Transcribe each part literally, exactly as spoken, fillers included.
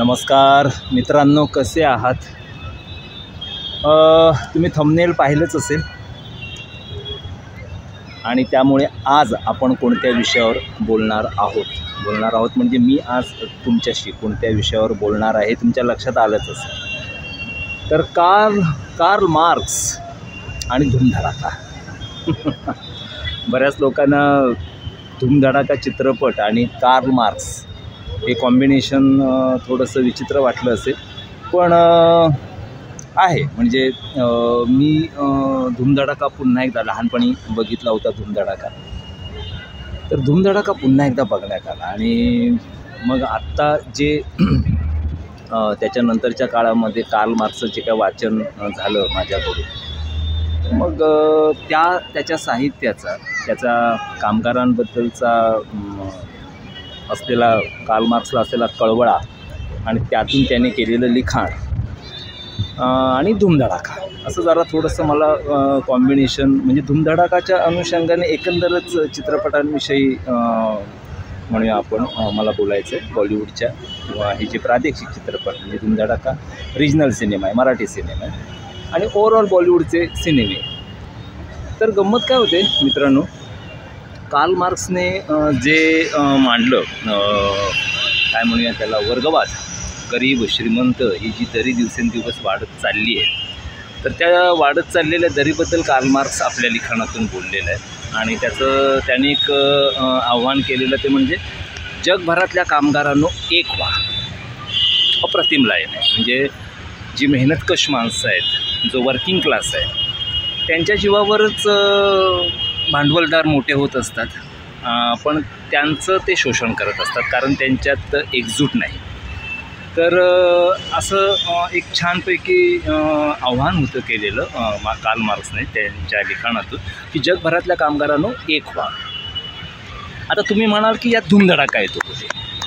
नमस्कार मित्रांनो, कसे आहात? तुम्ही थंबनेल पाहिलंच असेल आणि त्यामुळे आज आपण कोणत्या विषयावर बोलणार आहोत बोलणार आहोत म्हणजे मी आज तुमच्याशी कोणत्या विषयावर बोलणार आहे तुमच्या लक्षात आलंच असेल. तर कार्ल कार्ल मार्क्स आणि धूमधडाका. बऱ्याच लोकांना धूमधडाका चित्रपट आणि कार्ल मार्क्स हे कॉम्बिनेशन थोडंसं विचित्र वाटलं असेल, पण आहे म्हणजे मी धूमधडाका पुन्हा एकदा लहानपणी बघितला होता धूमधडाका. तर धूमधडाका पुन्हा एकदा बघण्यात आला आणि मग आत्ता जे त्याच्यानंतरच्या काळामध्ये कार्ल मार्क्सचं जे काय वाचन झालं माझ्याकडून, मग त्या त्याच्या साहित्याचा त्याचा कामगारांबद्दलचा असलेला कार्ल मार्क्सला असलेला कळवळा आणि त्यातून त्याने केलेलं लिखाण आणि धूमधडाका असं जरा थोडंसं मला कॉम्बिनेशन म्हणजे धूमधडाकाच्या अनुषंगाने एकंदरच चित्रपटांविषयी म्हणूया आपण मला बोलायचं आहे. बॉलिवूडच्या किंवा हे जे प्रादेशिक चित्रपट म्हणजे धूमधडाका रिजनल सिनेमा आहे, मराठी सिनेमा आहे आणि ओव्हरऑल बॉलिवूडचे सिनेमे. तर गंमत काय होते मित्रांनो, कार्ल मार्क्सने जे मांडलं काय म्हणूया त्याला वर्गवाद, गरीब श्रीमंत ही जी दरी दिवसेंदिवस वाढत चालली आहे, तर त्या वाढत चाललेल्या दरीबद्दल कार्ल मार्क्स आपल्या लिखाणातून बोललेलं आहे. आणि त्याचं त्याने एक आव्हान केलेलं ते म्हणजे जगभरातल्या कामगारांनो एक व्हा. अप्रतिम लाईन आहे. म्हणजे जी मेहनतकश माणसं आहेत, जो वर्किंग क्लास आहे, त्यांच्या जीवावरच भांडवलदार मोठे होत असतात, पण त्यांचं ते शोषण करत असतात कारण त्यांच्यात एकजूट नाही. तर असं एक छानपैकी आव्हान होतं केलेलं कार्ल मार्क्सने त्यांच्या लिखाणातून की जगभरातल्या कामगारांनो एक व्हा. आता तुम्ही म्हणाल की यात धूमधडाका येतो कुठे,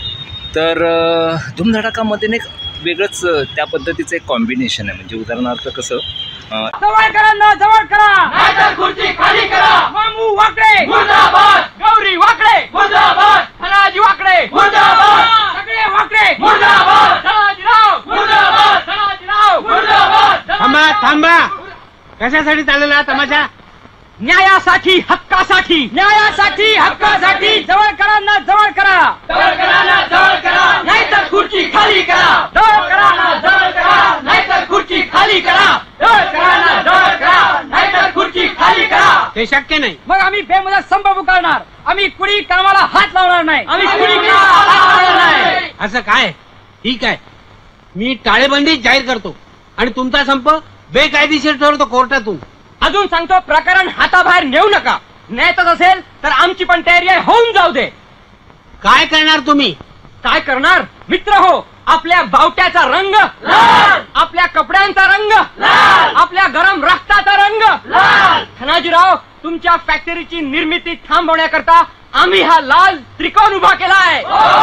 तर धूमधडाकामध्ये एक वेगळंच त्या पद्धतीचं एक कॉम्बिनेशन आहे. म्हणजे उदाहरणार्थ कसं जवळ करा ना जवळ करा नाहीतर खुर्ची खाली करा. मामू वाकडे मुर्दाबाद, गौरी वाकडे मुर्दाबाद, धनाजी वाकडे मुर्दाबाद, सगळे वाकडे मुर्दाबाद, धनाजीराव मुर्दाबाद, धनाजीराव मुर्दाबाद. थांबा थांबा, कशासाठी चाललेला तमाशा? न्यायासाठी, हक्कासाठी, न्यायासाठी, हक्कासाठी. जवळ करा ना जवळ करा, जवळ करा ना जवळ करा नाहीतर खुर्ची खाली करा. जवळ करा ना जवळ करा नाहीतर खुर्ची खाली करा. जवळ करा ना जवळ करा नाहीतर खुर्ची खाली करा. ते शक्य नाही. मग आम्ही बेमुदत संप पुकारणार. आम्ही कुणी कामाला हात लावणार नाही. आम्ही कुणी कामाला हात लावणार नाही. असं काय? ठीक आहे, मी टाळेबंदी जाहीर करतो आणि तुमचा संप बेकायदेशीर ठरवतो कोर्टातून. अजून सांगतो, प्रकरण हाताबाहेर नेऊ नका. न्यायच असेल तर आमची पण तयारी आहे, होऊन जाऊ दे. काय करणार तुम्ही? काय करणार मित्र हो? आपल्या बावट्याचा रंग लाल, आपल्या कपड्यांचा रंग लाल, आपल्या गरम रक्ताचा रंग लाल. धनाजीराव, तुमच्या फॅक्टरीची निर्मिती थांबवण्याकरता आम्ही हा लाल त्रिकोण उभा केलाय.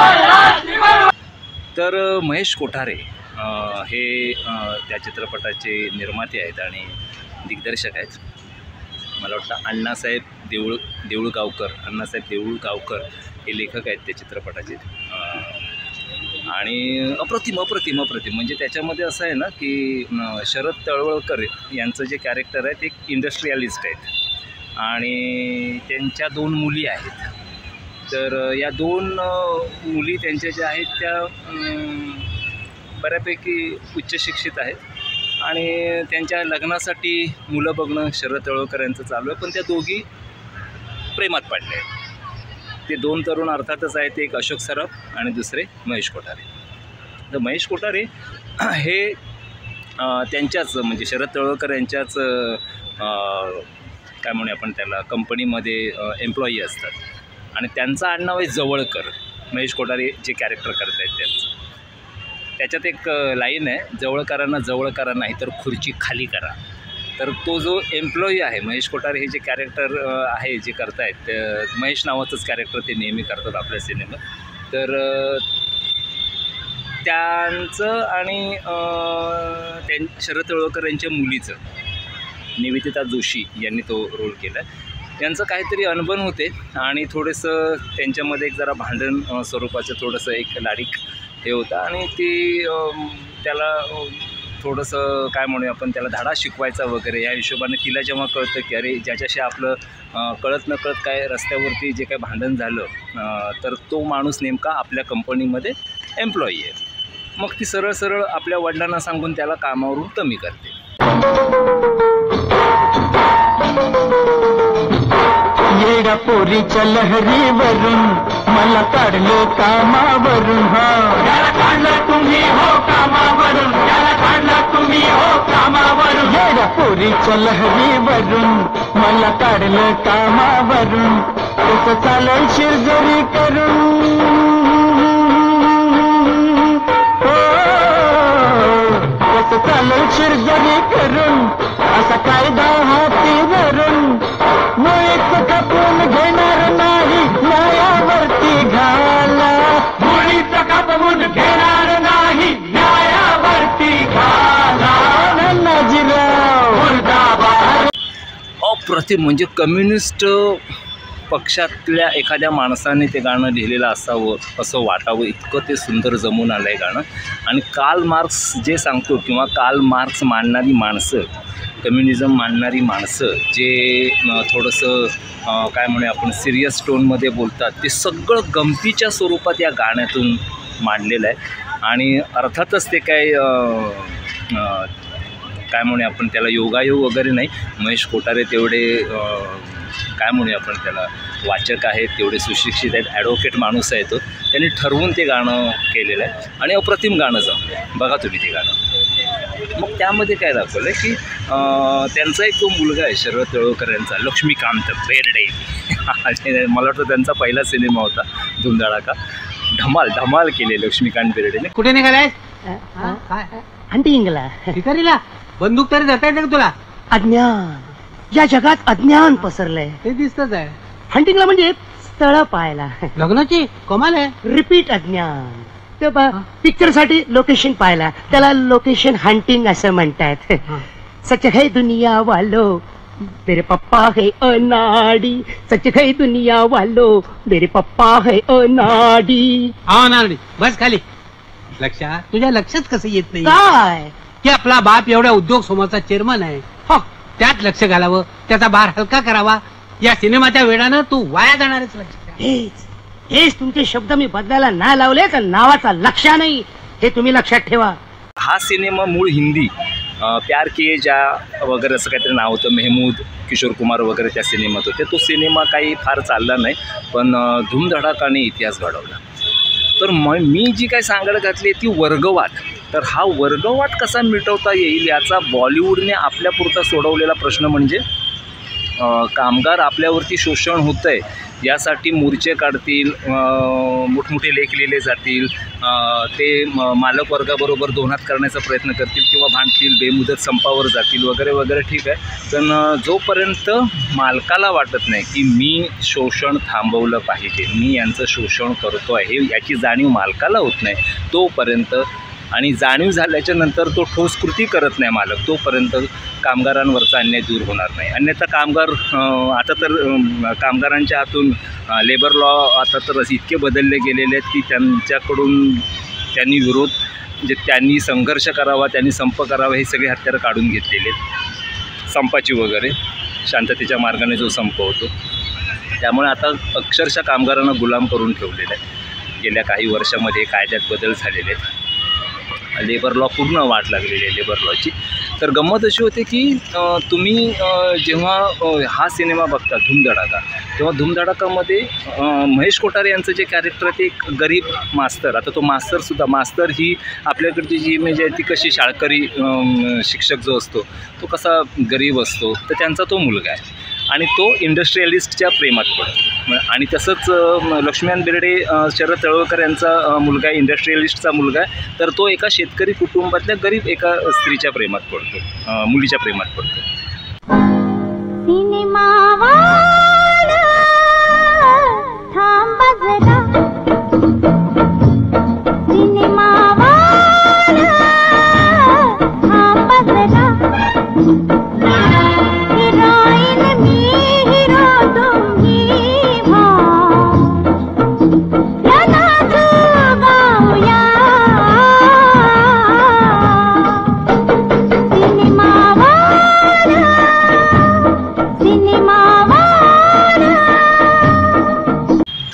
तर महेश कोठारे हे त्या चित्रपटाचे निर्माते आहेत आणि दिग्दर्शक आहेत. मला वाटतं अण्णासाहेब देऊळ देऊळगावकर अण्णासाहेब देऊळगावकर हे लेखक आहेत त्या चित्रपटाचे. आणि अप्रतिम अप्रतिम अप्रतिम म्हणजे त्याच्यामध्ये असं आहे ना की शरद तळवळकर यांचं जे कॅरेक्टर आहे ते एक इंडस्ट्रियलिस्ट आहेत आणि त्यांच्या दोन मुली आहेत. तर या दोन मुली त्यांच्या ज्या आहेत त्या बऱ्यापैकी उच्च शिक्षित आहेत आणि त्यांच्या लग्नासाठी मुलं बघणं शरद तळवळकर यांचं चालू आहे, पण त्या दोघी प्रेमात पडल्या आहेत. ते दोन तरुण अर्थातच आहेत, एक अशोक सराफ आणि दुसरे महेश कोठारे. तर महेश कोठारे हे त्यांच्याच म्हणजे शरद तळवळकर यांच्याच काय म्हणूया आपण त्याला कंपनीमध्ये एम्प्लॉई असतात आणि त्यांचं आडनाव आहे जवळकर. महेश कोठारे जे कॅरेक्टर करत आहेत त्यांचं, त्याच्यात एक लाईन आहे, जवळकरांना जवळ करा नाही तर खुर्ची खाली करा. तर तो जो एम्प्लॉई आहे महेश कोठारे हे जे कॅरेक्टर आहे जे करतायत, महेश नावाचंच कॅरेक्टर ते नेहमी करतात आपल्या सिनेमात. तर त्यांचं आणि त्यां शरद तळवळकर यांच्या मुलीचं निवेदिता जोशी यांनी तो रोल केला. यांचं काहीतरी अनबन होते आणि थोडंसं त्यांच्यामध्ये एक जरा भांडण स्वरूपाचं थोडंसं एक लाडिक हे होतं आणि ती अं, त्याला अं, थोडंसं काय म्हणूया आपण त्याला धडा शिकवायचा वगैरे या हिशोबाने तिला जेव्हा कळतं की अरे ज्याच्याशी आपलं अं, कळत नकळत काय रस्त्यावरती जे काय भांडण झालं अं, तर तो माणूस नेमका आपल्या कंपनीमध्ये एम्प्लॉई आहे. मग ती सरळ सरळ आपल्या वडिलांना सांगून त्याला कामावरून कमी करते. येड्या पोरीच्या लहरीवरून मला काढलं कामावरून. हा याला काढलं तुम्ही हो कामावरून, याला काढलं तुम्ही हो कामावरून. येड्या पोरीच्या लहरीवरून मला काढलं कामावरून. कसं चालेल शिरजरी करून, हो कसं चालेल शिरजरी करून. असा कायदा हाती धरून मुळीच कापून घेणार नाही, न्यायावरती घाला. मुळीच कापून घेणार नाही, न्यायावरती घाला. नानाजीराव मुर्दाबाद. अप्रतिम म्हणजे कम्युनिस्ट पक्षातल्या एखाद्या माणसाने ते गाणं लिहिलेलं असावं असं वाटावं, इतकं ते सुंदर जमून आलं आहे गाणं. आणि कार्ल मार्क्स जे सांगतो किंवा कार्ल मार्क्स मांडणारी माणसं, कम्युनिझम मांडणारी माणसं जे थोडंसं काय म्हणूया आपण सिरियस टोनमध्ये बोलतात, ते सगळं गमतीच्या स्वरूपात या गाण्यातून मांडलेलं आहे. आणि अर्थातच ते काय काय म्हणूया आपण त्याला योगायोग वगैरे नाही. महेश कोठारे तेवढे काय म्हणूया आपण त्याला वाचक आहेत, तेवढे सुशिक्षित आहेत, ॲडव्होकेट माणूस आहे तो, त्यांनी ठरवून ते गाणं केलेलं आहे आणि अप्रतिम गाणं जमलं. बघा तुम्ही ते गाणं. मग त्यामध्ये काय दाखवलं आहे की त्यांचा एक तो मुलगा आहे शरद तळवकर यांचा, लक्ष्मीकांत बेर्डे. मला वाटतं त्यांचा पहिला सिनेमा होता धुमधडाका. धमाल धमाल केले लक्ष्मीकांत बेर्डेने. कुठे निघालाय? काय हंटिंगला. भिकारीला बंदूक तरी देता येते का तुला? अज्ञान, या जगात अज्ञान पसरलंय. ते दिसतच आहे. हंटिंगला म्हणजे स्थळ पाहायला. लग्नाची कमाल आहे. रिपीट अज्ञान. ते पिक्चर साठी लोकेशन पाहायला, त्याला लोकेशन हंटिंग असं म्हणतात. सच है दुनिया वालो मेरे पप्पा है अनाडी, सच है दुनिया वालो मेरे पप्पा है अनाडी. हा नारडी बस खाली. लक्षात तुझ्या लक्षात कसं येत नाही काय की आपला बाप एवढ्या उद्योग समूहाचा चेअरमन आहे. हो त्यात लक्ष घालावं, त्याचा भार हलका करावा. या सिनेमाच्या वेळानं तू वाया जाणारच. लक्षात हेच हेच तुमचे शब्द मी बदलायला नाही लावले तर नावाचा लक्ष नाही, हे तुम्ही लक्षात ठेवा. हा सिनेमा मूळ हिंदी प्यार किए जा वगैरे असं काहीतरी नाव होतं. मेहमूद किशोर कुमार वगैरे त्या सिनेमात होते. तो सिनेमा काही फार चालला नाही, पण धूमधडाकाने इतिहास घडवला. तर मग मी जी काय सांगायला घातली ती वर्गवाद. तर हा वर्गवाद कसा मिटवता येईल याचा बॉलिवूडने आपल्यापुरता सोडवलेला प्रश्न म्हणजे कामगार आपल्यावरती शोषण होतं आहे यासाठी मोर्चे काढतील, मोठमोठे लेख लिहिले जातील, ते मालक वर्गाबरोबर दोन्हात करण्याचा प्रयत्न करतील किंवा भांडतील, बेमुदत संपावर जातील वगैरे वगैरे. ठीक आहे, पण जोपर्यंत मालकाला वाटत नाही की मी शोषण थांबवलं पाहिजे, मी यांचं शोषण करतो आहे याची जाणीव मालकाला होत नाही तोपर्यंत, आणि जाणीव झाल्याच्या नंतर तो ठोस कृती करत नाही मालक, तोपर्यंत कामगारांवरचा अन्याय दूर होणार नाही. अन्यथा कामगार आता तर कामगारांच्या हातून लेबर लॉ आता तर इतके बदलले गेलेले आहेत की त्यांच्याकडून त्यांनी विरोध म्हणजे त्यांनी संघर्ष करावा, त्यांनी संप करावा हे सगळे हत्यारं काढून घेतलेले आहेत, संपाची वगैरे शांततेच्या मार्गाने जो संप होतो. त्यामुळे आता अक्षरशः कामगारांना गुलाम करून ठेवलेलं आहे. गेल्या काही वर्षामध्ये कायद्यात बदल झालेले आहेत, लेबर लॉ पूर्ण वाट लागलेली आहे लेबर लॉची. तर गंमत अशी होते की तुम्ही जेव्हा हा सिनेमा बघता धूमधडाका, तेव्हा धूमधडाकामध्ये महेश कोठारे यांचं जे कॅरेक्टर आहे ते एक गरीब मास्तर. आता तो मास्तरसुद्धा, मास्तर ही आपल्याकडची जी इमेज आहे ती कशी शाळकरी शिक्षक जो असतो तो कसा गरीब असतो, तर त्यांचा तो मुलगा आहे आणि तो इंडस्ट्रियलिस्टच्या प्रेमात पडतो. आणि तसंच लक्ष्मीकांत बेर्डे शरद तळवकर यांचा मुलगा आहे, इंडस्ट्रियलिस्टचा मुलगा आहे, तर तो एका शेतकरी कुटुंबातल्या गरीब एका स्त्रीच्या प्रेमात पडतो, मुलीच्या प्रेमात पडतो.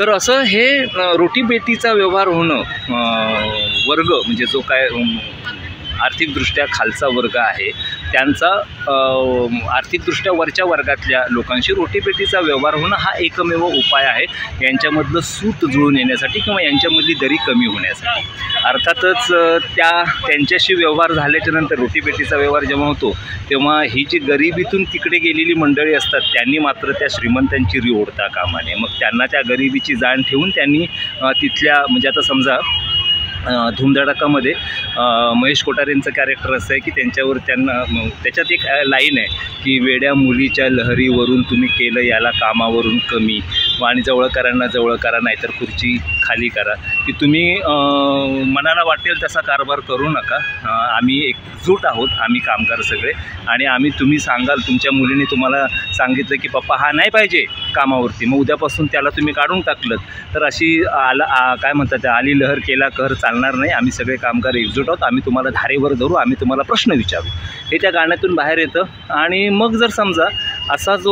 तर असं हे रोटीबेटीचा व्यवहार होणं, वर्ग म्हणजे जो काय आर्थिकदृष्ट्या खालचा वर्ग आहे त्यांचा आर्थिकदृष्ट्या वरच्या वर्गातल्या लोकांशी रोटीबेटीचा व्यवहार होणं हा एकमेव उपाय आहे यांच्यामधलं सूत जुळून येण्यासाठी किंवा यांच्यामधली दरी कमी होण्यासाठी. अर्थातच त्या त्यांच्याशी व्यवहार झाल्याच्या नंतर रोटीबेटीचा व्यवहार जेव्हा होतो तेव्हा ही जी गरिबीतून तिकडे गेलेली मंडळी असतात त्यांनी मात्र त्या श्रीमंतांची री ओढता कामा नये. मग त्यांना त्या गरिबीची जाण ठेवून त्यांनी तिथल्या म्हणजे आता समजा धूमधडाकामध्ये महेश कोठारेंचं कॅरेक्टर असं आहे की त्यांच्यावर त्यांना त्याच्यात एक लाईन आहे की वेड्या मुलीच्या लहरीवरून तुम्ही केलं याला कामावरून कमी आणि जवळकरांना जवळ करा नाहीतर खुर्ची खाली करा, की तुम्ही मनाला वाटेल तसा कारभार करू नका. आम्ही एकजूट आहोत, आम्ही कामगार सगळे, आणि आम्ही तुम्ही सांगाल तुमच्या मुलीने तुम्हाला सांगितलं की पप्पा हा नाही पाहिजे कामावरती, मग उद्यापासून त्याला तुम्ही काढून टाकलं तर अशी आला काय म्हणतात आली लहर केला कहर चालणार नाही. आम्ही सगळे कामगार एकजूट आहोत, आम्ही तुम्हाला धारेवर धरू, आम्ही तुम्हाला प्रश्न विचारू, हे त्या गाण्यातून बाहेर येतं. आणि मग जर समजा असा जो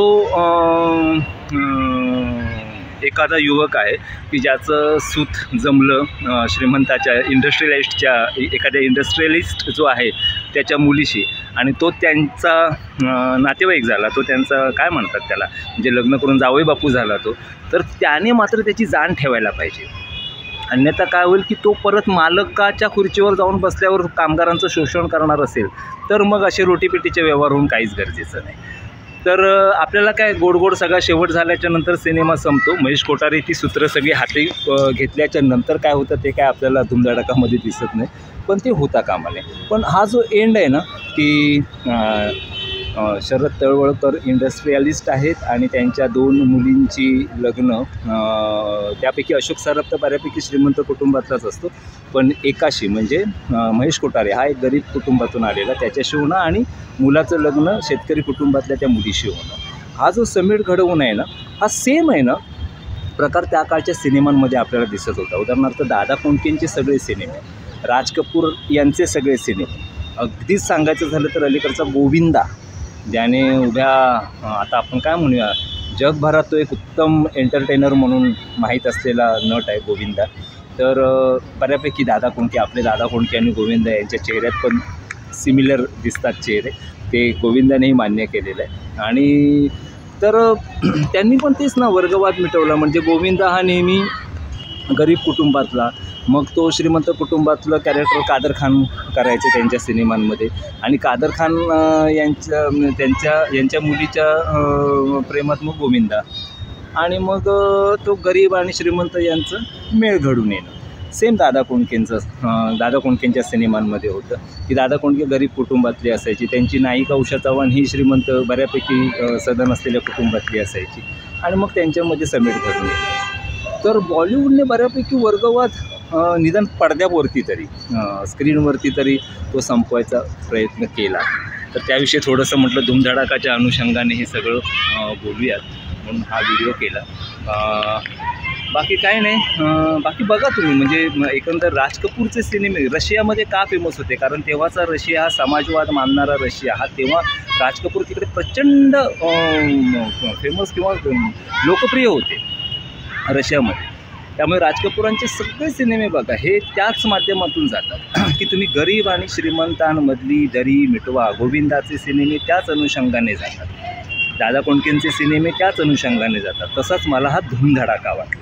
एखादा युवक आहे की ज्याचं सूत जमलं श्रीमंताच्या इंडस्ट्रियलिस्टच्या एखाद्या इंडस्ट्रियलिस्ट जो आहे त्याच्या मुलीशी आणि तो त्यांचा नातेवाईक झाला, तो त्यांचा काय म्हणतात त्याला म्हणजे लग्न करून जावई बापू झाला तो, तर त्याने मात्र त्याची जाण ठेवायला पाहिजे. अन्यथा काय होईल की तो परत मालकाच्या खुर्चीवर जाऊन बसल्यावर कामगारांचं शोषण करणार असेल तर मग असे रोटीपेटीचे व्यवहार होऊन काहीच गरजेचं नाही. तर आपल्याला काय गोड गोड सगळा शेवट झाल्याच्या नंतर सिनेमा संपतो. महेश कोठारे ती सूत्र सगळी हाती घेतल्याच्या नंतर काय होतं ते काय आपल्याला धूमधडाकामध्ये दिसत नाही, पण ते होता कामा नये. पण हा जो एंड आहे ना की शरद तळवळकर इंडस्ट्रियलिस्ट आहेत आणि त्यांच्या दोन मुलींची लग्न, त्यापैकी अशोक सराफ तर बऱ्यापैकी श्रीमंत कुटुंबातलाच असतो, पण एकाशी म्हणजे महेश कोठारे हा एक गरीब कुटुंबातून आलेला त्याच्याशी होणं आणि मुलाचं लग्न शेतकरी कुटुंबातल्या त्या मुलीशी होणं, हा जो समीट घडवून आहे ना हा सेम आहे ना प्रकार त्या काळच्या सिनेमांमध्ये आपल्याला दिसत होता. उदाहरणार्थ दादा कोंडकेंचे सगळे सिनेमे, राज कपूर यांचे सगळे सिनेमे, अगदीच सांगायचं झालं तर अलीकडचा गोविंदा ज्याने उभ्या आता आपण काय म्हणूया जगभरात तो एक उत्तम एंटरटेनर म्हणून माहीत असलेला नट आहे गोविंदा. तर बऱ्यापैकी दादा कोंडके, आपले दादा कोंडके आणि गोविंदा यांच्या चेहऱ्यात पण सिमिलर दिसतात चेहरे, ते गोविंदानेही मान्य केलेलं आहे. आणि तर त्यांनी पण तेच ना वर्गवाद मिटवला. म्हणजे गोविंदा हा नेहमी गरीब कुटुंबातला, मग तो श्रीमंत कुटुंबातलं कॅरेक्टर कादर खान करायचे त्यांच्या सिनेमांमध्ये आणि कादर खान यांच्या त्यांच्या यांच्या मुलीच्या प्रेमात मग गोविंदा आणि मग तो गरीब आणि श्रीमंत यांचं मेळ घडून येणं. सेम दादा कोंडकेंचं दादा कोंडकेंच्या सिनेमांमध्ये होतं की दादा कोंडके गरीब कुटुंबातली असायची, त्यांची नायिका उषा चव्हाण ही श्रीमंत बऱ्यापैकी सधन असलेल्या कुटुंबातली असायची आणि मग त्यांच्यामध्ये समीट घडून येतं. तर बॉलिवूडने बऱ्यापैकी वर्गवाद निदान पडद्यावरती तरी स्क्रीनवरती तरी तो संपवायचा प्रयत्न केला. तर त्याविषयी थोडंसं म्हटलं धूमधडाकाच्या अनुषंगाने हे सगळं बोलूयात म्हणून हा व्हिडिओ केला. बाकी काय नाही, बाकी बघा तुम्ही म्हणजे एकंदर राज कपूरचे सिनेमे रशियामध्ये का फेमस होते, कारण तेव्हाचा रशिया हा समाजवाद मानणारा रशिया हा तेव्हा राज कपूर तिकडे प्रचंड फेमस किंवा लोकप्रिय होते रशियामध्ये. त्यामुळे राज कपूरांचे सगळे सिनेमे बघा हे त्याच माध्यमातून जातात की तुम्ही गरीब आणि श्रीमंतांमधली दरी मिटवा. गोविंदाचे सिनेमे त्याच अनुषंगाने जातात, दादा कोंडकेंचे सिनेमे त्याच अनुषंगाने जातात. तसाच मला हा धूमधडाका वाटला.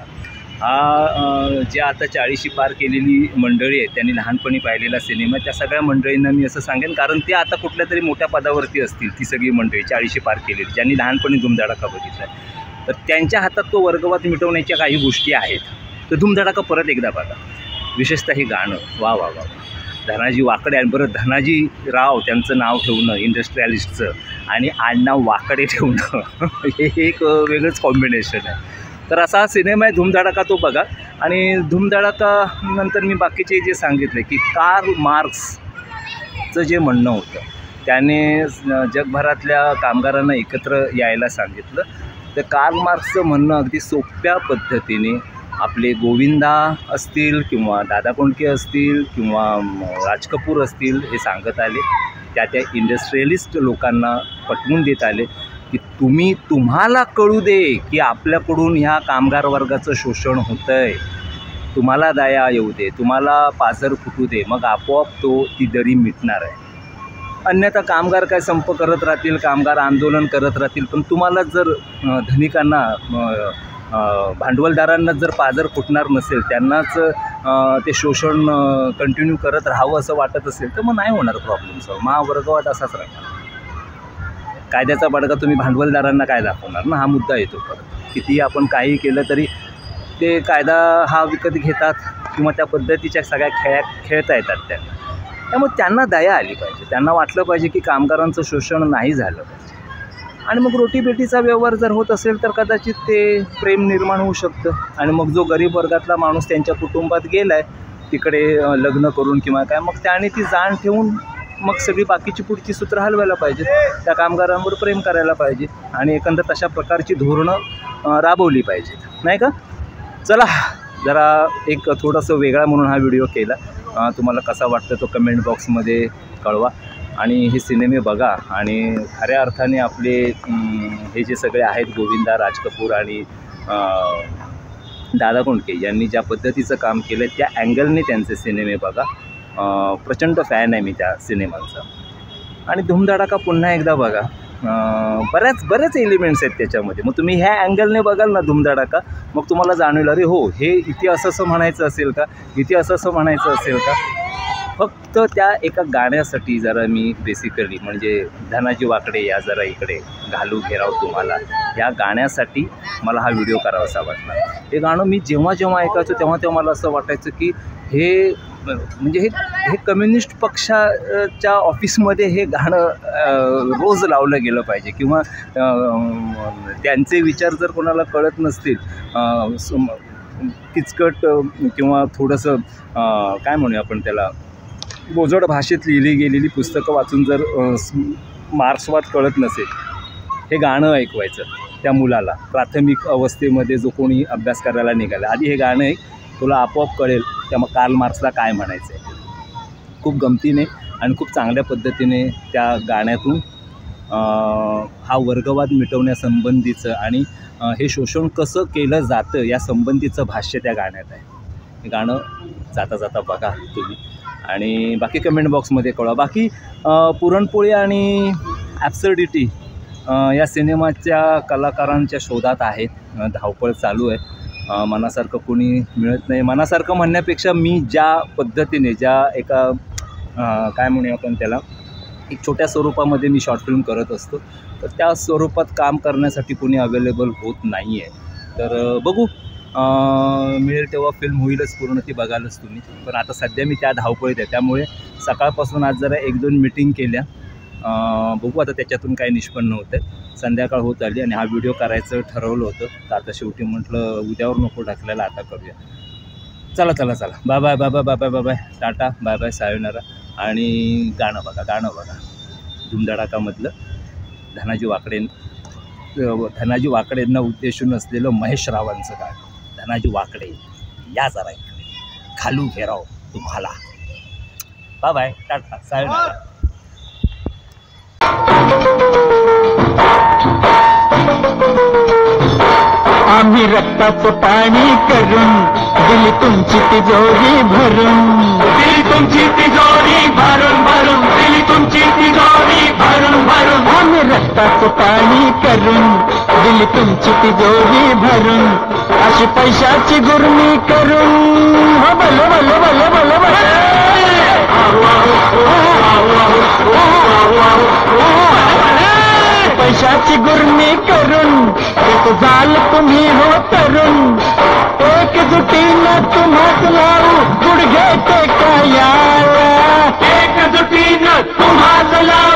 हा जे आता चाळीशी पार केलेली मंडळी आहेत त्यांनी लहानपणी पाहिलेला सिनेमा, त्या सगळ्या मंडळींना मी असं सांगेन, कारण ते आता कुठल्या तरी मोठ्या पदावरती असतील ती सगळी मंडळी चाळीशी पार केलेली ज्यांनी लहानपणी धूमधडाका बघितला, तर त्यांच्या हातात तो वर्गवाद मिटवण्याच्या काही गोष्टी आहेत. तर धूमधडाका परत एकदा बघा. विशेषतः हे गाणं वा वा वा धनाजी वाकडे आणि बरं धनाजी राव त्यांचं नाव ठेवणं इंडस्ट्रियलिस्टचं आणि आडनाव वाकडे ठेवणं हे एक वेगळंच कॉम्बिनेशन आहे. तर असा हा सिनेमा आहे धूमधडाका, तो बघा. आणि धूमधडाका नंतर मी बाकीचे जे सांगितले की कार्ल मार्क्सचं जे म्हणणं होतं त्याने जगभरातल्या कामगारांना एकत्र यायला सांगितलं. तर कार्ल मार्क्सचं म्हणणं अगदी सोप्या पद्धतीने आपले गोविंदा असतील किंवा दादा कोंडके असतील किंवा राज कपूर असतील हे सांगत आले, त्या त्या इंडस्ट्रियलिस्ट लोकांना पटवून देत आले की तुम्ही तुम्हाला कळू दे की आपल्याकडून ह्या कामगार वर्गाचं शोषण होतं आहे, तुम्हाला दया येऊ दे, तुम्हाला पाझर फुटू दे, मग आपोआप तो ती दरी मिटणार आहे. अन्यथा कामगार काय संप करत राहतील, कामगार आंदोलन करत राहतील, पण तुम्हाला जर धनिकांना भांडवलदारांना जर पाझर फुटणार नसेल, त्यांनाच ते शोषण कंटिन्यू करत राहावं असं वाटत असेल तर मग नाही होणार प्रॉब्लेम सॉल्व. महावर्गवाद असाच राहणार. कायद्याचा बडगा तुम्ही भांडवलदारांना काय दाखवणार ना, हा मुद्दा येतो परत. कितीही आपण काही केलं तरी ते कायदा हा विकत घेतात किंवा त्या पद्धतीच्या सगळ्या खेळ्या खेळता येतात त्यांना. त्यामुळे त्यांना दया आली पाहिजे, त्यांना वाटलं पाहिजे की कामगारांचं शोषण नाही झालं पाहिजे. आणि मग रोटीबेटीचा व्यवहार जर होत असेल तर कदाचित ते प्रेम निर्माण होऊ शकतं. आणि मग जो गरीब वर्गातला माणूस त्यांच्या कुटुंबात गेला आहे तिकडे लग्न करून किंवा काय, मग त्याने ती जाण ठेवून मग सगळी बाकीची पुढची सूत्र हलवायला पाहिजेत, त्या कामगारांवर प्रेम करायला पाहिजे आणि एकंदर तशा प्रकारची धोरणं राबवली पाहिजेत, नाही का? चला, जरा एक थोडंसं वेगळा म्हणून हा व्हिडिओ केला. तुम्हाला कसा वाटतं तो कमेंट बॉक्समध्ये कळवा आणि हे सिनेमे बघा. आणि खऱ्या अर्थाने आपले हे जे सगळे आहेत, गोविंदा, राज कपूर आणि दादा कोंडके यांनी ज्या पद्धतीचं काम केलं आहे त्या अँगलने त्यांचे सिनेमे बघा. प्रचंड फॅन आहे मी त्या सिनेमांचा. आणि धूमधडाका पुन्हा एकदा बघा. बऱ्याच बरेच एलिमेंट्स आहेत त्याच्यामध्ये. मग तुम्ही ह्या अँगलने बघाल ना धूमधडाका, मग तुम्हाला जाणवेल अरे हो, हे इथे असं असं म्हणायचं असेल का, इथे असं असं म्हणायचं असेल का. फक्त त्या एका गाण्यासाठी जरा मी बेसिकली म्हणजे धनाजी वाकडे या जरा इकडे घालू घेराव तुम्हाला, या गाण्यासाठी मला हा व्हिडिओ करावासा वाटला. हे गाणं मी जेव्हा जेव्हा ऐकायचो तेव्हा तेव्हा मला असं वाटायचं की हे म्हणजे हे हे कम्युनिस्ट पक्षाच्या ऑफिसमध्ये हे गाणं रोज लावलं गेलं पाहिजे. किंवा त्यांचे विचार जर कोणाला कळत नसतील, किचकट किंवा थोडंसं काय म्हणूया आपण त्याला, बोजड भाषेत लिहिली गेलेली पुस्तकं वाचून जर मार्क्सवाद कळत नसेल, हे गाणं ऐकवायचं त्या मुलाला प्राथमिक अवस्थेमध्ये जो कोणी अभ्यास करायला निघाला. आधी हे गाणं ऐक, तुला आपोआप कळेल त्यामुळे कार्ल मार्क्सला काय म्हणायचं आहे. खूप गमतीने आणि खूप चांगल्या पद्धतीने त्या गाण्यातून हा वर्गवाद मिटवण्यासंबंधीचं आणि हे शोषण कसं केलं जातं या संबंधीचं भाष्य त्या गाण्यात आहे. हे गाणं जाता जाता बघा तुम्ही आणि बाकी कमेंट बॉक्समध्ये कळवा. बाकी पुरणपोळी आणि ॲब्सर्डिटी या सिनेमाच्या कलाकारांच्या शोधात आहेत. धावपळ चालू आहे. मनासारखं कोणी मिळत नाही. मनासारखं म्हणण्यापेक्षा मी ज्या पद्धतीने ज्या एका काय म्हणूया आपण त्याला एक छोट्या स्वरूपामध्ये मी शॉर्ट फिल्म करत असतो, तर त्या स्वरूपात काम करण्यासाठी कोणी अवेलेबल होत नाही आहे. तर बघू, मिळेल तेव्हा फिल्म होईलच पूर्ण, ती बघालच तुम्ही. पण आता सध्या मी त्या धावपळीत आहे, त्यामुळे सकाळपासून आज जरा एक दोन मीटिंग केल्या. बघू आता त्याच्यातून काय निष्पन्न होतं आहे. संध्याकाळ होत आली आणि हा व्हिडिओ करायचं ठरवलं होतं, तर आता शेवटी म्हटलं उद्यावर नको ढकलायला, आता करूया. चला चला चला, bye bye bye bye bye bye bye bye tata, bye bye, सायोनारा. आणि गाणं बघा, गाणं बघा धूमधडाकामधलं धनाजी वाकडे धनाजी वाकडेंना उद्देशून असलेलं महेश रावांचं गाणं. धनाजी वाकडे या जरा इकडे, घालू घेराव तुम्हाला. बाय बाय, टाटा, सायोनारा. आम्ही रक्ताचं पाणी करून दिली तुमची तिजोरी भरून, दिली तुमची तिजोरी भरून भरून, दिली तुमची तिजोरी भरून भरून. आम्ही रक्ताचं पाणी करून दिली तुमची तिजोरी भरून, अशी पैशाची गुरमी करून. हो बल बल बल बल बल, पैशाची गुरमी करून एक जाल तुम्ही हो तरुण. एकजुटीनं तुम्हाच लावू गुडघे टेकायाला, एकजुटीनं तुम्हाच लावू